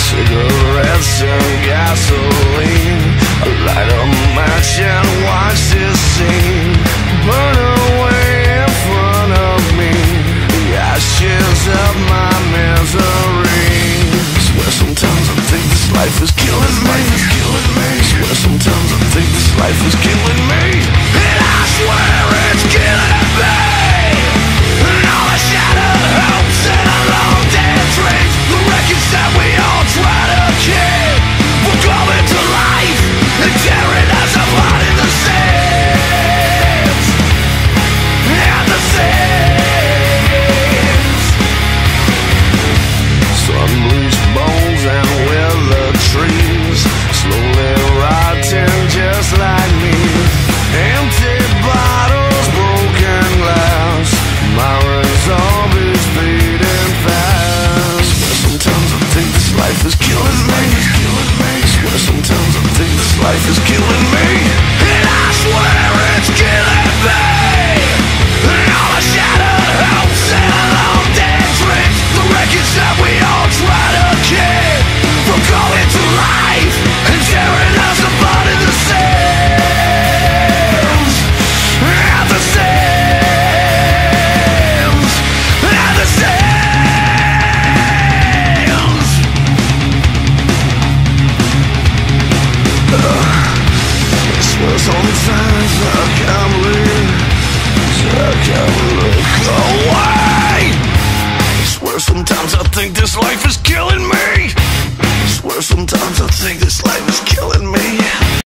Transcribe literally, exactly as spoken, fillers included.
cigarettes and gasoline. I light a match and watch this scene burn away in front of me, the ashes of my misery. Swear sometimes I think this life is killing me. Swear sometimes I think this life is killing me, and I swear it's killing me. And all the shattered hopes and the long dead dreams, the wreckage that we all try to keep, we're coming to life and tearing us apart in the seams, and the seams. Sun-bleached bones and withered trees, slowly rotting just like me. Empty bottles, broken glass, my resolve is fading fast. Swear sometimes I think this life is killing me. Swear sometimes I think this life is killing me, and I swear it's killing me. And all the shattered hopes and the long dead dreams, the wreckage that we all try to keep, from coming to life and tearing us apart in the seams, and the seams, and the seams. uh, I swear sometimes I can't believe, I can't look away. I swear sometimes I think this life is killing me. I swear sometimes I think this life